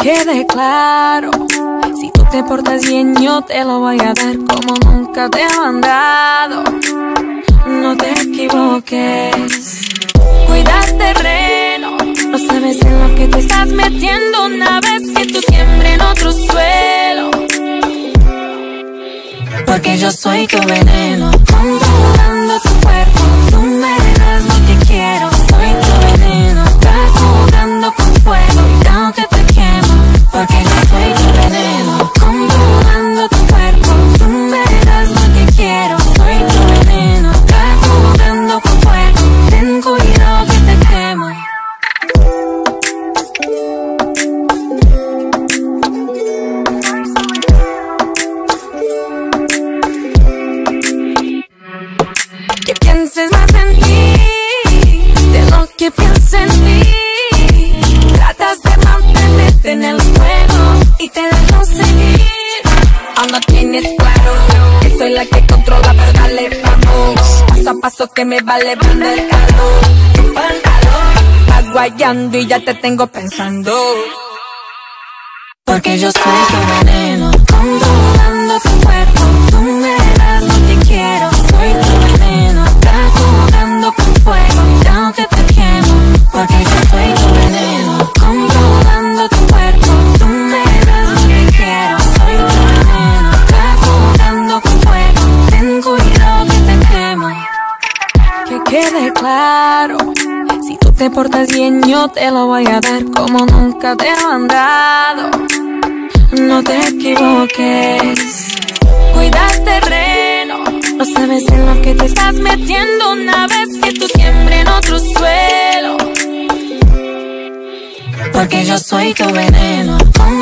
quede claro, si tú te portas bien yo te lo voy a dar como nunca te he mandado. No te equivoques, cuida el terreno, no sabes en lo que te estás metiendo una vez que tú siembres en otro suelo. Porque yo soy tu veneno, controlando tu cuerpo, tú me das lo que quiero. Soy tu veneno, estás jugando con fuego, cuidado que te quemo. Porque yo soy tu veneno, controlando tu cuerpo, tú me das lo que quiero. Soy tu veneno, estás jugando con fuego, ten cuidado que te quemo. Que pienses más en ti de lo que pienso en ti. Tratas de mantenerte en el juego y te dejo seguir. Aún no tienes claro que soy la que controla, pero dale, vamos. Paso a paso que me va elevando el calor. Tu pantalón va guayando y ya te tengo pensando. Porque yo soy tu veneno, controlando tu cuerpo, tú me das lo que quiero. Soy tu veneno, estás jugando con fuego, cuidado que te quemo. Porque yo soy tu veneno, controlando tu cuerpo, tú me das lo que quiero. Soy tu veneno, estás jugando con fuego, ten cuidado que te quemo. Que quede claro, si tú te portas bien yo te lo voy a dar como nunca te he mandado. No te equivoques, cuida el terreno, no sabes en lo que te estás metiendo una vez que tú siembres en otro suelo. Porque yo soy tu veneno.